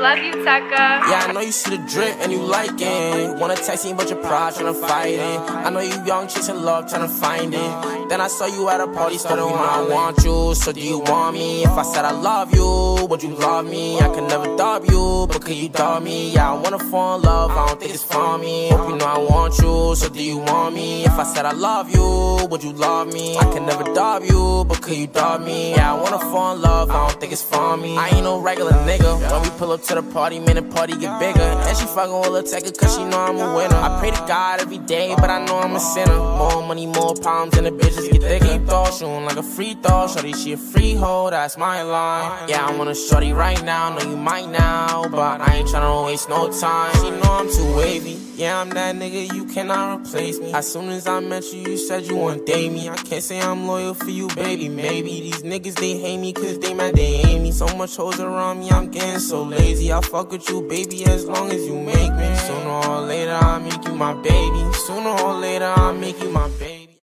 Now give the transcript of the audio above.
love you, Tekka. Yeah, I know you see the drip and you like it. Wanna text me but your pride tryna fight it. I know you young, chasing love, tryna find it. Then I saw you at a party, started when I want you. So do you want me? If I said I love you, would you love me? I could never dub you, but could you dub me? Yeah, I wanna fall in love, I don't think it's for me. Hope you know I want you, so do you want me? If I said I love you, would you love me? I could never dub you, but could you dub me? Yeah, I wanna fall in love, I don't think it's for me. I ain't no regular nigga. When we pull up to the party, man, the party get bigger. And she fucking with Lil Tekka cause she know I'm a winner. I pray to God every day, but I know I'm a sinner. More money, more problems, and the bitches get thicker. Keep throw, shooting like a free throw. Shorty, she a free hoe, that's my line. Yeah, I want a shorty right now, know you might now, but I ain't tryna waste no time. She know I'm too wavy. Yeah, I'm that nigga, you cannot replace me. As soon as I met you, you said you wouldn't date me. I can't say I'm loyal for you, baby, maybe. These niggas, they hate me cause they mad they hate me. So much hoes around me, I'm getting so lazy. I'll fuck with you, baby, as long as you make me. Sooner or later, I'll make you my baby. Sooner or later, I'll make you my baby.